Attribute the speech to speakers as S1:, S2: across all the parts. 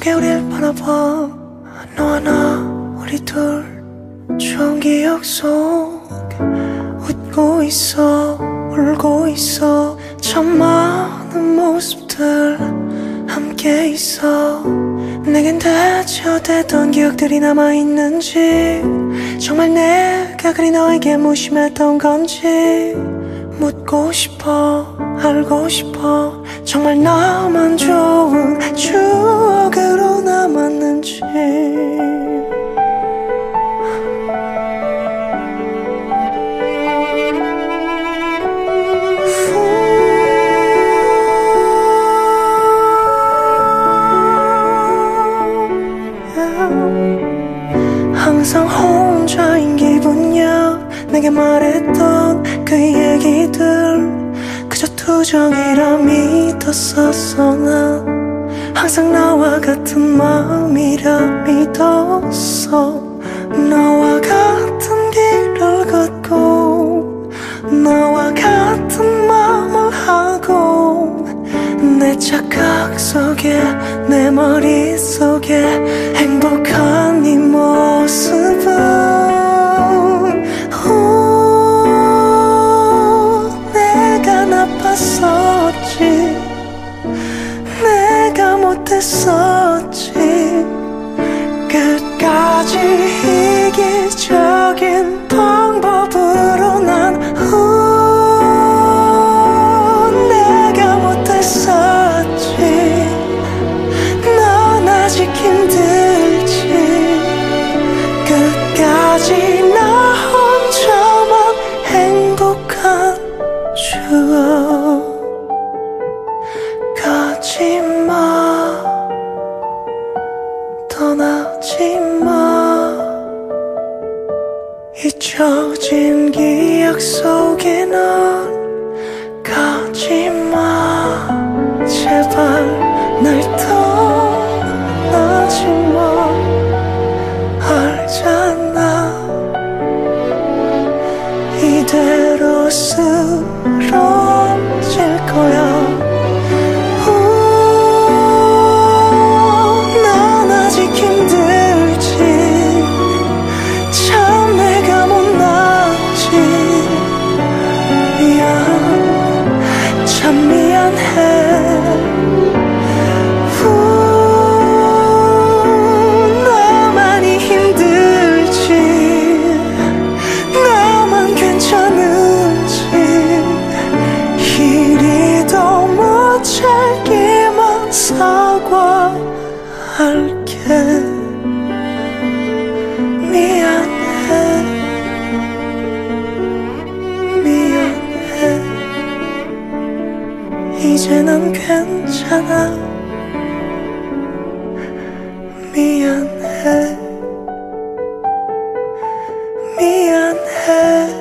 S1: 멈추게 우릴 바라봐. 너와 나 우리 둘 좋은 기억 속에 웃고 있어 울고 있어. 참 많은 모습들 함께 있어. 내겐 대체 어땠던 기억들이 남아있는지, 정말 내가 그리 너에게 무심했던 건지 묻고 싶어 알고 싶어. 정말 나만 좋은 추억으로 남았는지. 항상 혼자인 기분이야. 내게 말했던 그 얘기들 그저 투정이라 믿었었어. 난 항상 나와 같은 마음이라 믿었어. 너와 같은 길을 걷고 너와 같은 마음을 하고, 내 착각 속에 내 머릿속에 행복한 이 모습은 내가 나빴었지, 내가 못했었지. 끝까지 이기적인 방법으로 난 내가 못했었지. 넌 아직 힘들지. 끝까지 나 혼자만 행복한 추억. 가지마 떠나지마. 잊혀진 기억 속에 넌 가지마. 제발 날 떠나지마. 알잖아 이대로 쓰러질 거야. 난 아직 힘들지. 참 내가 못났지. 미안 참 미안해. 나만이 힘들지 나만 괜찮은지 이리도 못잘게만 사과할게. 미안해 미안해. 이제 난 괜찮아. 미안해 미안해.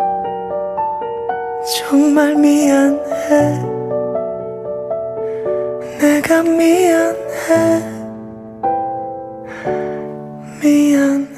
S1: 정말 미안해. 내가 미안해 미안해.